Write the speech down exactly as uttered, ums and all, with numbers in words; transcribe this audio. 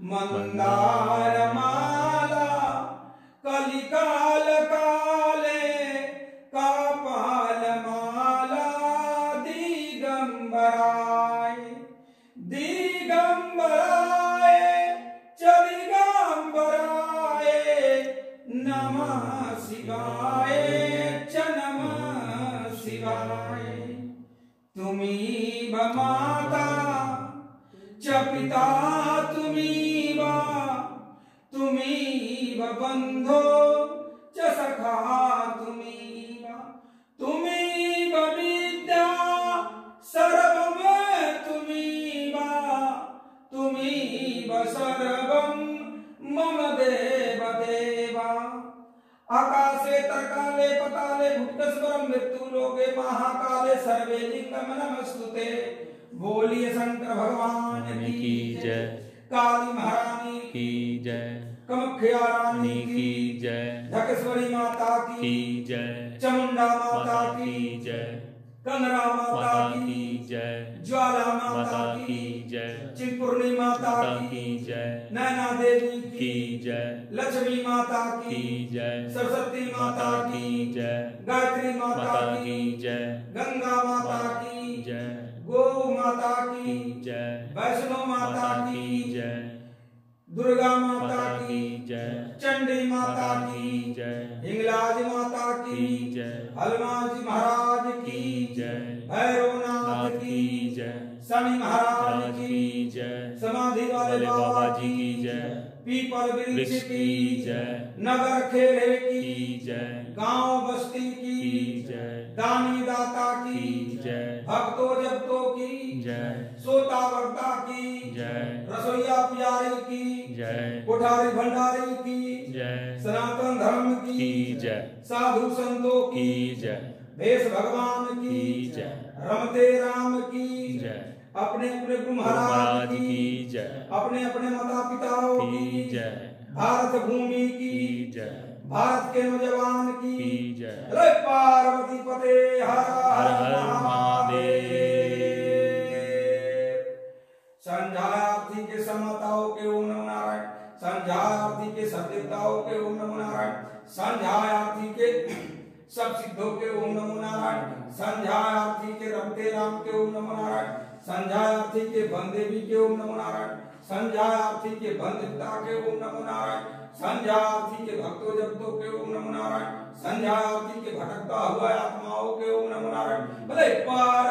मंदार माला कलिकाल काले कापाल माला दिगंबराय दिगंबराय च दिगंबराय नमः शिवाय च नमः शिवाय। तुम्ही माता च पिता तुम्ही वा तुम्ही बंधो च सखा तुम्ही वा तुम्ही विद्या सर्वम तुम्ही वा तुम्ही सर्वम मम देव देवा। आकाशे तरकाले पताले भुक्तस्वरम मृत्यु लोके महाकाले सर्वे लिंगम नमस्तुते। बोलिए शंकर भगवान की जय, काली महारानी की जय, कामाख्या रानी की जय, ढकेश्वरी माता की जय, चामुंडा माता की जय, कंगरा माता की जय, ज्वाला माता की जय, चिंतपूर्णी माता की जय, नैना देवी की जय, लक्ष्मी माता की जय, सरस्वती माता की जय, गायत्री माता की जय, गंगा माता की जय, गौ माता की जय, वैष्णो माता की जय, दुर्गा माता की जय, चंडी माता की जय, हिंगलाज माता की जय, हनुमान जी महाराज की जय, भैरवनाथ की जय, शनि महाराज की जय, समाधि वाले बाबा जी की जय, पीपल वृक्ष की जय, नगर खेड़े की जय, गांव बस्ती की जय, दानी दाता की जय, भक्तों जप्तों की जय, सोता वक्ता की जय, रसोईया प्यारी की जय, कोठारी भंडारी की जय, सनातन धर्म की जय, साधु संतों की जय, भेष भगवान की जय, रमते राम की जय, अपने अपने गुरु महाराज की जय, अपने अपने माता पिताओं की जय, भारत भूमि की जय, भारत के नौजवान की जय, रे पार्वती पते हर हर महादेव। संध्याआरती के समताओं के ओम नमो नारायण, संध्याआरती के सब देवताओं के ओम नमो नारायण, संध्याआरती के सब सिद्धों के ओम नमो नारायण, संध्याआरती के रमते राम के ओम नमो नारायण, संध्याआरती के बंदेवी के ओम नमो नारायण, संध्याआरती के बंदिता के ओम नमो नारायण, संध्याआरती के भक्तों जप्तों के ओम नमो नारायण, संध्याआरती के भटकता हुआ आत्माओं के ओम नमो नारायण। भले पार